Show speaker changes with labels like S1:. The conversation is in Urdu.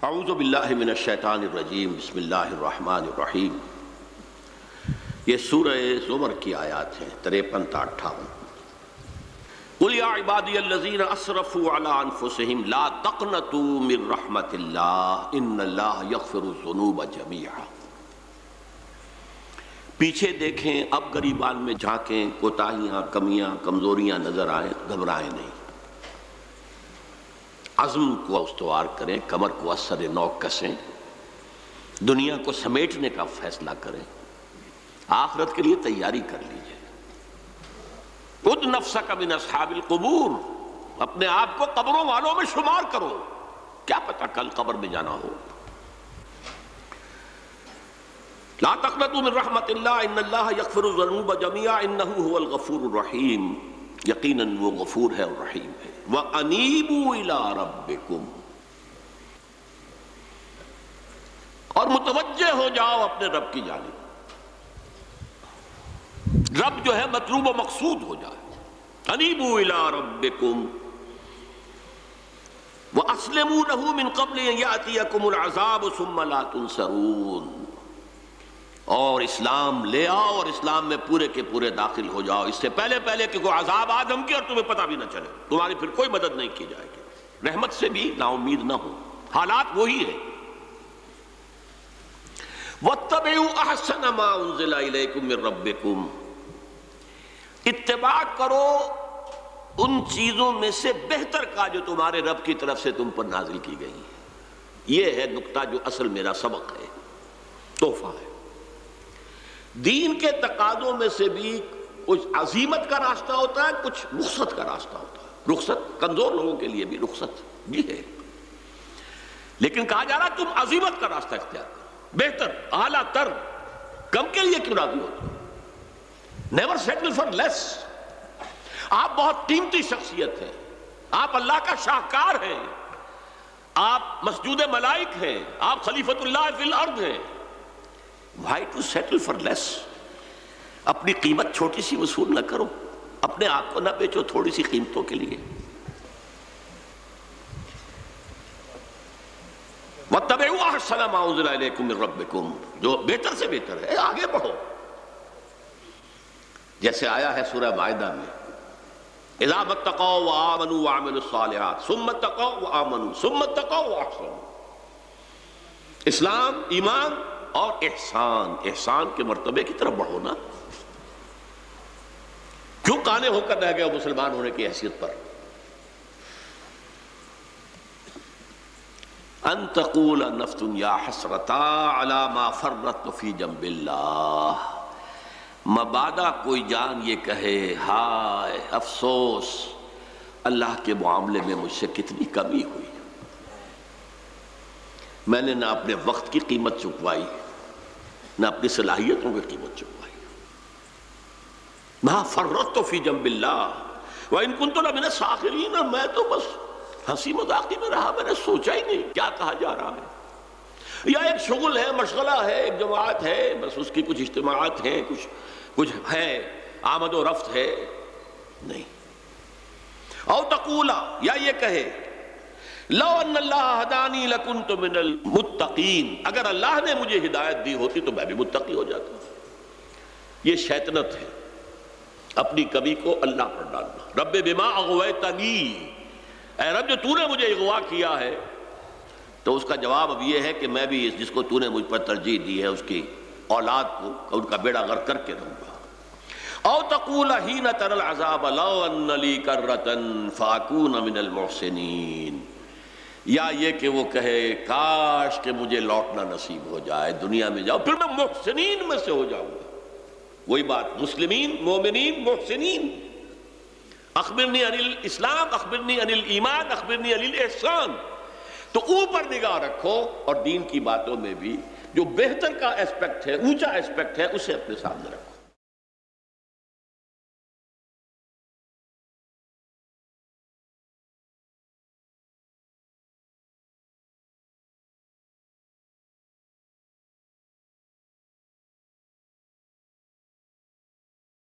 S1: اعوذ باللہ من الشیطان الرجیم بسم اللہ الرحمن الرحیم۔ یہ سورہ زمر کی آیات ہیں 53 تا 58۔ قل یا عبادی الذین اسرفوا علی انفسہم لا تقنطوا من رحمت اللہ ان اللہ یغفر الذنوب جمیعا۔ پیچھے دیکھیں، اب گریبان میں جھانکیں، کوتاہیاں، کمیاں، کمزوریاں نظر آئیں، گھبرائیں نہیں، عزم کو استوار کریں، کمر کو اثر نو کسیں، دنیا کو سمیٹنے کا فیصلہ کریں، آخرت کے لیے تیاری کر لیجئے۔ خود نفسک من اصحاب القبور، اپنے آپ کو قبروں والوں میں شمار کرو، کیا پتہ کل قبر میں جانا ہو۔ لا تقنطوا من رحمت اللہ ان اللہ یغفر الذنوب جميعا انہ هو الغفور الرحیم، یقیناً وہ غفور ہے اور رحیم ہے۔ وَأَنِيبُوا إِلَىٰ رَبِّكُمْ، اور متوجہ ہو جاؤ اپنے رب کی جانب، رب جو ہے مطلوب و مقصود ہو جائے۔ أَنِيبُوا إِلَىٰ رَبِّكُمْ وَأَسْلِمُوا لَهُ مِن قَبْلِ أَن يَأْتِيَكُمُ الْعَذَابُ ثُمَّ لَا تُنصَرُونَ، اور اسلام لے آؤ اور اسلام میں پورے کے پورے داخل ہو جاؤ، اس سے پہلے کہ کوئی عذاب آ دھمکے اور تمہیں پتہ بھی نہ چلے، تمہاری پھر کوئی مدد نہیں کی جائے گی۔ رحمت سے بھی نا امید نہ ہو، حالات وہی ہے۔ وَاتَّبِعُوا أَحْسَنَ مَا أُنزِلَ إِلَيْكُم مِّن رَّبِّكُمْ، اتباع کرو ان چیزوں میں سے بہتر کا جو تمہارے رب کی طرف سے تم پر نازل کی گئی ہے۔ یہ ہے نقطہ جو اصل میرا سبق ہے، تحفہ ہے۔ دین کے تقاضوں میں سے بھی کچھ عزیمت کا راستہ ہوتا ہے، کچھ رخصت کا راستہ ہوتا ہے۔ رخصت کمزور لوگوں کے لیے بھی رخصت بھی ہے، لیکن کہا جا رہا تم عزیمت کا راستہ اختیار کرو، بہتر، اعلیٰ تر، کم کے لیے کیوں راضی ہوتے ہو؟ Never settle for less. آپ بہت قیمتی شخصیت ہیں، آپ اللہ کا شاہکار ہیں، آپ مسجود ملائک ہیں، آپ خلیفۃ اللہ فی الارض ہیں۔ Why to settle for less؟ اپنی قیمت چھوٹی سی وصول نہ کرو، اپنے آپ کو نہ بیچو تھوڑی سی قیمتوں کے لیے۔ وَاتَّبِعُوا أَحْسَنَ مَا أُنزِلَ إِلَيْكُم مِّن رَّبِّكُم، جو بہتر سے بہتر ہے، آگے بڑھو۔ جیسے آیا ہے سورہ مائدہ میں، اِذَا مَا اتَّقَوْا وَآمَنُوا وَعَمِلُوا الصَّالِحَاتِ ثُمَّ اتَّقَوْا وَآمَنُوا ثُمَّ اتَّقَوْا وَأَحْسَنُوا۔ اسلام، ایمان اور احسان، احسان کے مرتبے کی طرف بڑھو نا۔ کیوں کانے ہو کر رہ گئے ہو مسلمان ہونے کی حیثیت پر؟ ان تقول نفس یا حسرتا علی ما فرطت فی جنب اللہ، مبادا کوئی جان یہ کہے ہائے افسوس، اللہ کے معاملے میں مجھ سے کتنی کمی ہوئی، میں نے نہ اپنے وقت کی قیمت چکوائی، نہ اپنی صلاحیتوں کی قیمت چکوائی۔ ما فرطت فی جنب اللہ وَإِن كُنتُ لَمِنَ السَّاخِرِينَ، میں تو بس ہنسی مذاقی میں رہا، میں نے سوچا ہی نہیں کیا کہا جا رہا ہے، یا ایک شغل ہے، مشغلہ ہے، ایک جماعت ہے، بس اس کی کچھ اجتماعات ہیں، کچھ ہے، آمد و رفت ہے، نہیں۔ او تقولا، یا یہ کہے لو ان اللہ ہدانی لکنت من المتقین، اگر اللہ نے مجھے ہدایت دی ہوتی تو میں بھی متقی ہو جاتا۔ یہ شیطنت ہے، اپنی کمی کو اللہ پر ڈالنا۔ رب بما اغویتنی، اے رب جو تو نے مجھے اغوا کیا ہے، تو اس کا جواب اب یہ ہے کہ میں بھی جس کو تو نے مجھ پر ترجیح دی ہے اس کی اولاد کو ان کا بیڑا غرق کر کے رہوں گا۔ او تقول حین تری العذاب لو ان لی کرۃ فاکون من المحسنین، یا یہ کہ وہ کہے کاش کہ مجھے لوٹنا نصیب ہو جائے، دنیا میں جاؤ پھر میں محسنین میں سے ہو جاؤں گا۔ وہی بات، مسلمین، مومنین، محسنین۔ اخبرنی عن الاسلام، اخبرنی عن الایمان، اخبرنی عن الاحسان۔ تو اوپر نگاہ رکھو اور دین کی باتوں میں بھی جو بہتر کا ایسپیکٹ ہے، اونچا ایسپیکٹ ہے، اسے اپنے سامنے رکھو۔